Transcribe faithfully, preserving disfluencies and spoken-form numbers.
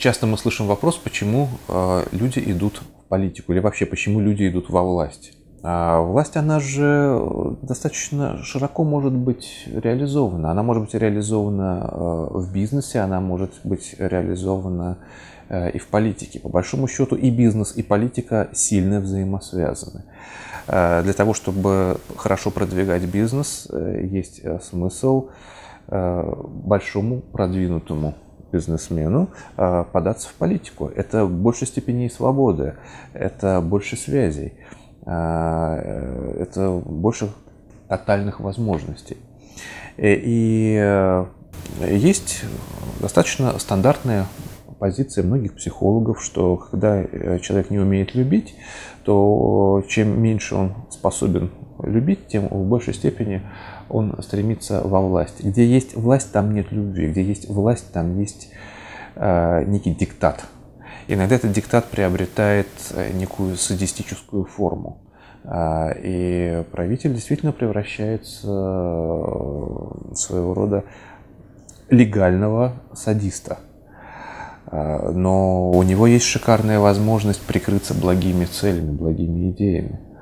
часто мы слышим вопрос, почему люди идут в политику, или вообще, почему люди идут во власть. А власть, она же достаточно широко может быть реализована. Она может быть реализована в бизнесе, она может быть реализована и в политике. По большому счету и бизнес, и политика сильно взаимосвязаны. Для того, чтобы хорошо продвигать бизнес, есть смысл большому продвинутому бизнесмену податься в политику. Это в большей степени свободы, это больше связей, это больше тотальных возможностей. И есть достаточно стандартная позиция многих психологов, что когда человек не умеет любить, то чем меньше он способен любить, тем в большей степени он стремится во власть. Где есть власть, там нет любви. Где есть власть, там есть э, некий диктат. Иногда этот диктат приобретает некую садистическую форму. Э, и правитель действительно превращается в своего рода легального садиста. Э, но у него есть шикарная возможность прикрыться благими целями, благими идеями.